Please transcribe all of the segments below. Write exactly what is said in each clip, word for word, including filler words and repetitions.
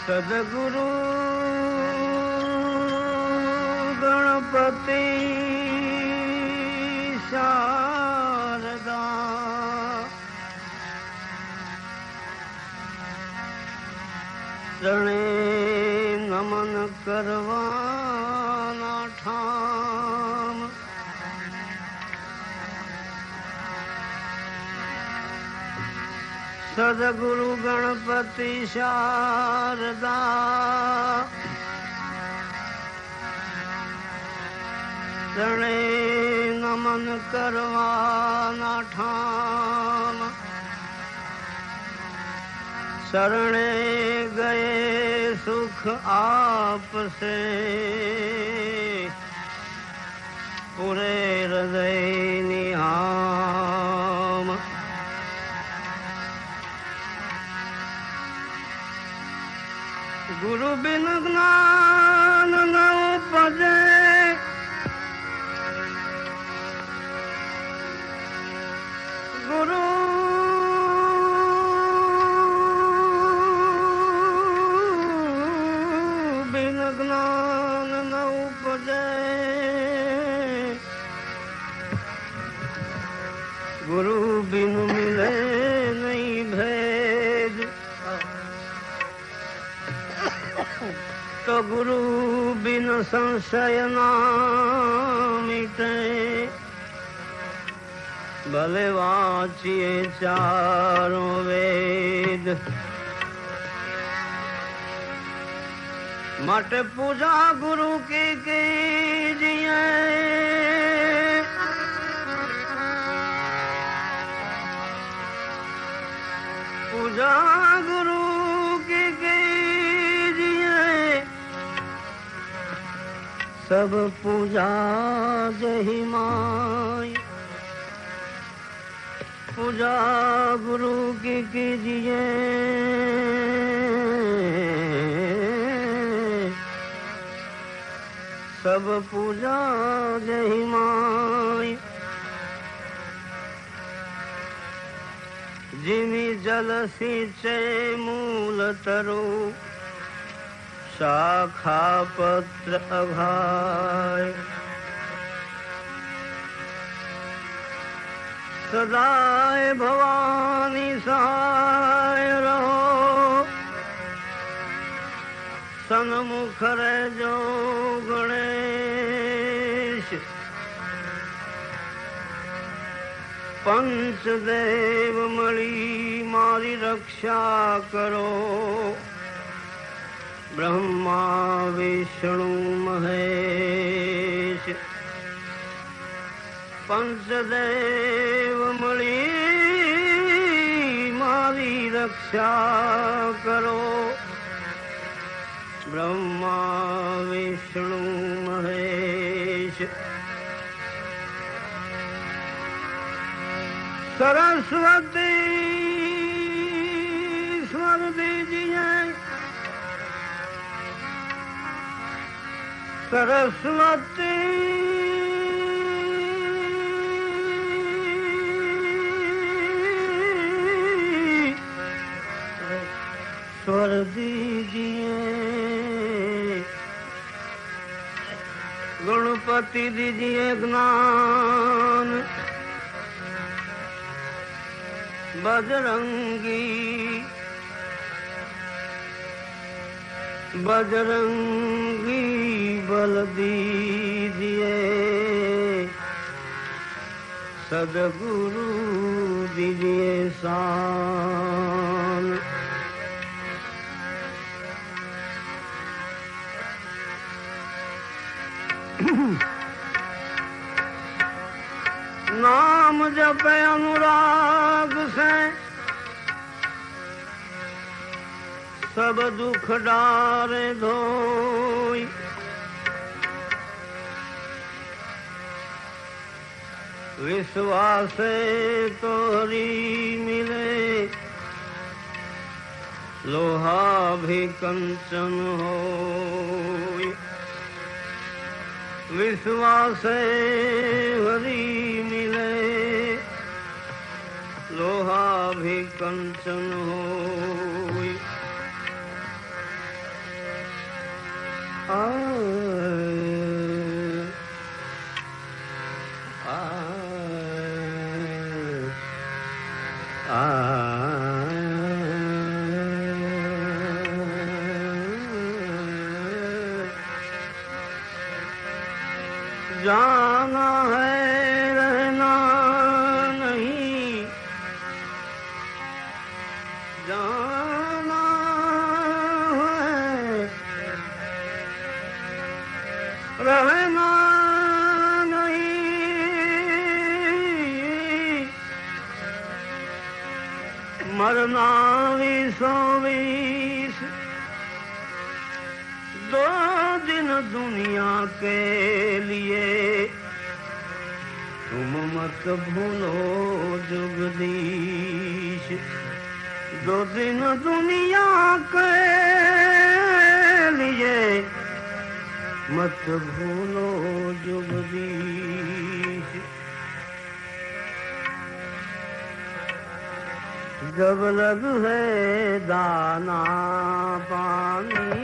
सदगुरु गणपति शारदा चरणे नमन करवाना ठाम सदगुरु गणपति शारदा चरणे नमन करवाना ठाम शरणे गए सुख आपसे पूरे हृदय निहाम गुरु बिन ज्ञान न उपजे गुरु बिन ज्ञान न उपजे गुरु बिन मिले नहीं भेद तो गुरु बिन संशय ना मिटे भले वाचिए चारों वेद मट पूजा गुरु की कीजिए पूजा गुरु की कीजिए सब पूजा जही माई पूजा गुरु की कीजिए सब पूजा जही माई जिमी जल सींचे मूल तरु शाखा पत्र अघाय सदाए भवानी सहाय रहो सन्मुख जो गणेश पंचदेव मणि मारी रक्षा करो ब्रह्मा विष्णु महेश पंचदेव मणि मारी रक्षा करो ब्रह्मा विष्णु महेश सरस्वती स्वर दीजिए सरस्वती स्वर दीजिए गणपति दीजिए ज्ञान बजरंगी बजरंगी बल दीजिए सदगुरु दीजिए शान नाम जपे अनुराग से सब दुख डारे धोई विश्वास तोरी मिले लोहा भी कंचन होई विश्वास हरि मिले लोहा भी कंचन होई आ, आ, जाना है रहना नहीं, जाना है रहना मरना बीसों बीस, दो दिन दुनिया के लिए तुम मत भूलो जुगदीश, दो दिन दुनिया के लिए मत भूलो जुगदीश। जब लग है दाना पानी,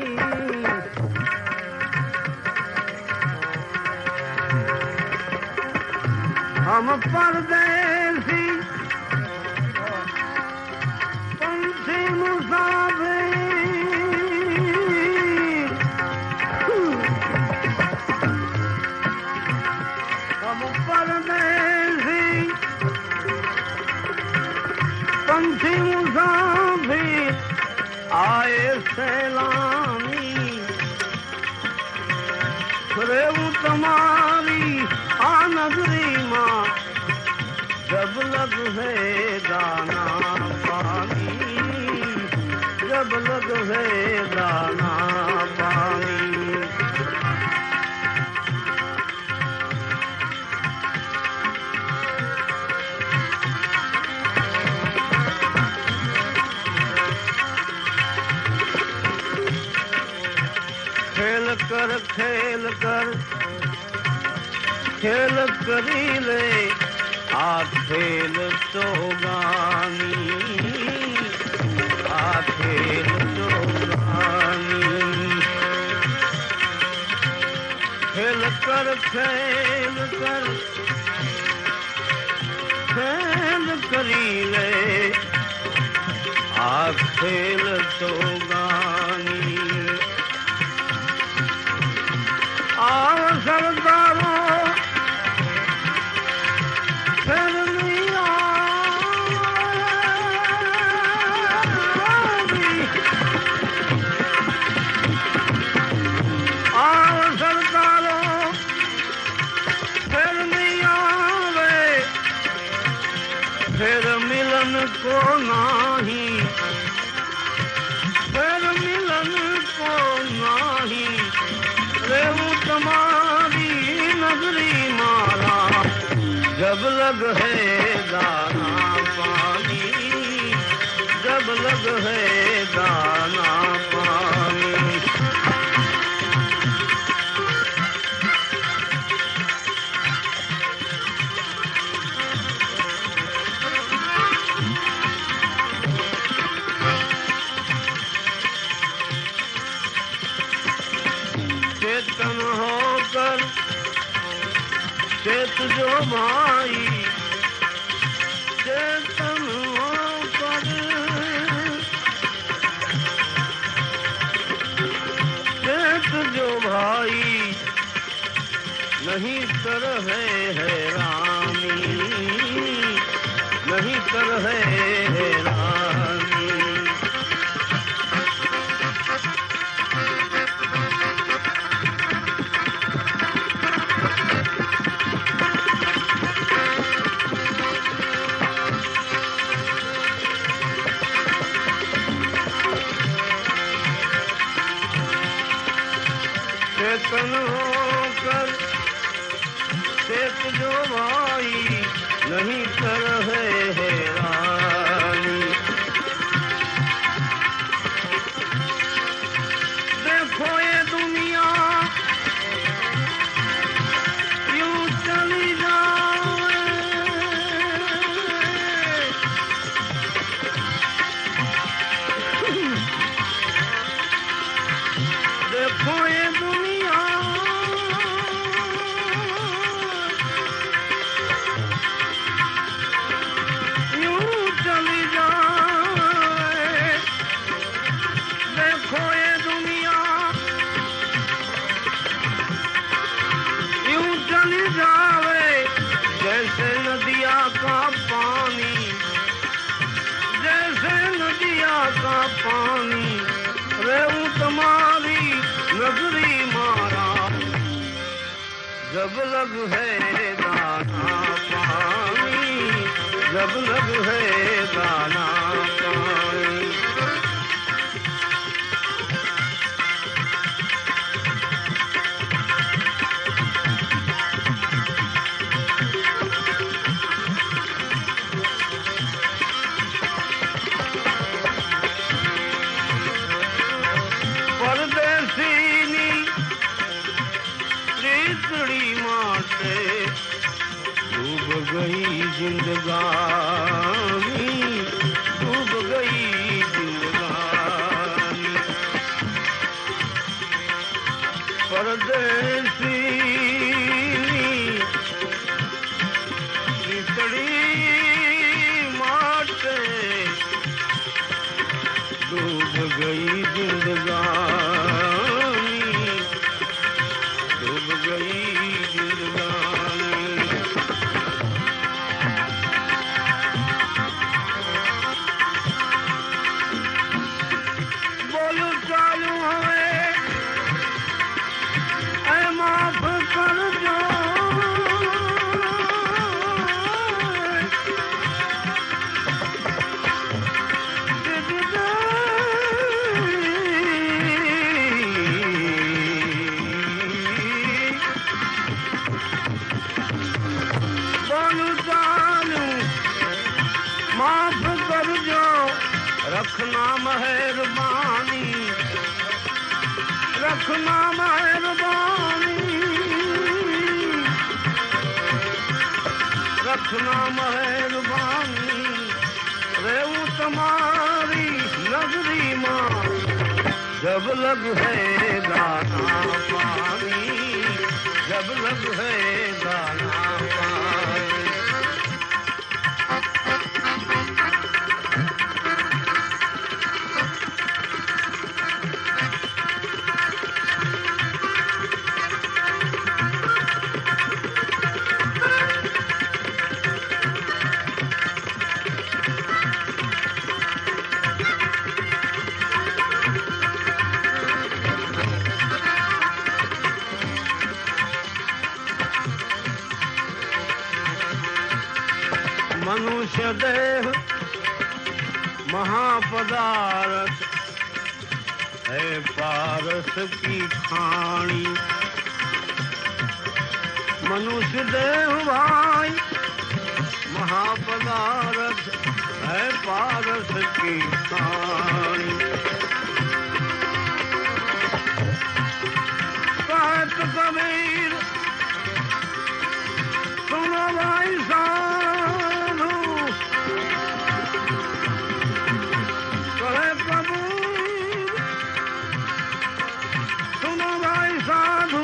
हम परदेसी पंछी मुसाफिर, हम परदेसी पंछी मुसाफिर आए सैलानी, रेऊ तुम्हारी आ नगरी माँ, जब लग है दाना पानी, जब लग है दाना पानी। खेल कर खेल कर खेल करी ले आ खेल तो गानी, आ खेल तो गानी। खेल कर खेल कर खेल करी ले आ खेल तो गानी। आओ सरदारों फिर मिया, आओ सरदारों फिर मिया वे, फिर मिलन को नाही, फिर मिलन को नाही। रेऊ तुम्हारी नगरी मारा, जब लग है दाना पानी, जब लग है दाना पानी। चेतन होकर चेत जो भाई, चेतन होकर चेत जो भाई, नहीं कर है हैरानी, नहीं कर है हैरानी। चेतन होकर चेत जो भाई, नहीं कर है हैरानी। देखो ये दुनिया यूं चली जाए, देखो ये दुनिया जब लग है दाना पानी, जब लग है दाना पानी। डूब गई जिंदगानी, डूब गई जिंदगानी। परदेसी चितड़ी माटे, डूब गई जिंदगानी, डूब गई जिंदगानी। बोलू चालू हमें ऐ माफ कर जो, माफ कर जो, रखना मेहरबानी, रखना मेहरबानी, रखना मेहरबानी। रेऊ तुम्हारी नगरी माँ, जब लग है दाना पानी, जब लग है दाना पानी। मनुष्य देह महापदार्थ है पारस की खानी। मनुष्य देह भाई महापदार्थ है पारस की खानी। कहत कबीर सुनो भाई साधु, कहे कबीर सुनो भाई साधु,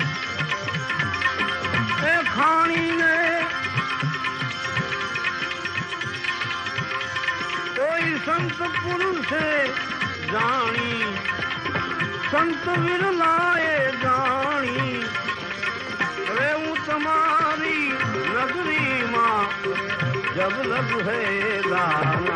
ए खानी ने कोई संत पुरुष से जानी, संत विरलाए जानी। रेऊ तुम्हारी नगरी माँ, जब लग है दाना